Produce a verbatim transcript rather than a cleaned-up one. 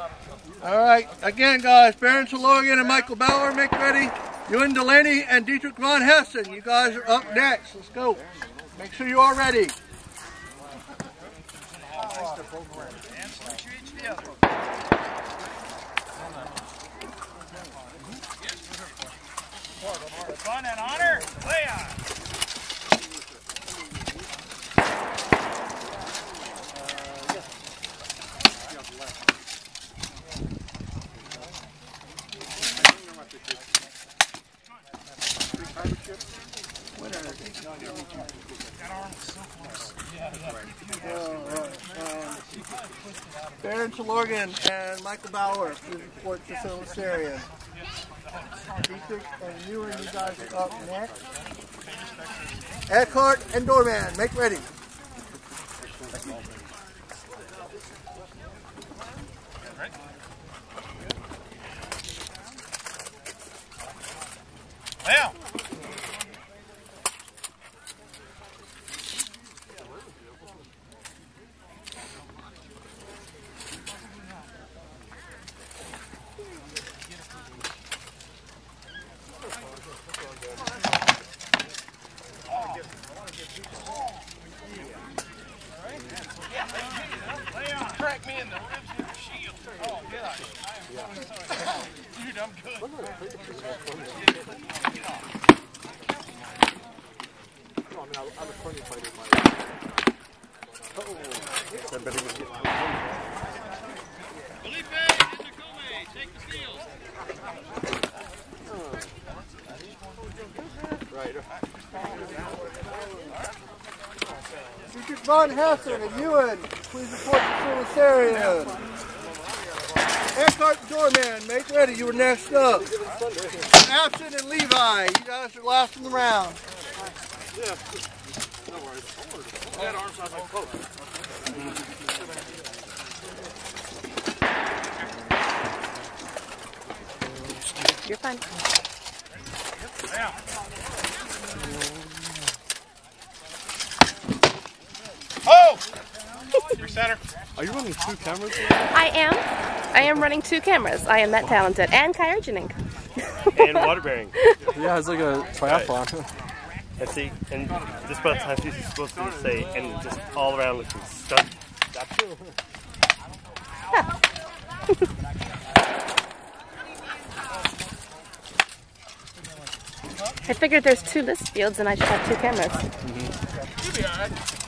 All right, again, guys, Baron Solorgan and Michael Bauer, make ready. Ewan Delaney and Dietrich von Hessen, you guys are up next. Let's go. Make sure you are ready. Fun and honor, play on. Baron Solorgan and Michael Bauer, please report to Solarian. Dietrich and Ewan, you guys are up next. Eckhart and Doorman, make ready. Now. Crack me in the ribs with your shield. Oh, yeah. Dude, I'm good. No, I mean, I'm a funny fighter in my life. Oh, somebody was getting Felipe and Nicole, take the steals. right. Dietrich von Hessen and Ewan, please report to Solarian. Eckhart and Doorman, make ready. You were next up. Absent and Levi, you guys are last in the round. Yeah. No worries. That arm's not like close. You're fine. Yeah. Oh! Your center. Are you running two cameras? I am. I am running two cameras. I am that talented. And kayaking. And water bearing. Yeah, it's like a triathlon. Right. And see, and just about the time she's supposed to say, and just all around looking stuck. That's true. I figured there's two list fields and I should have two cameras. You'll be all right.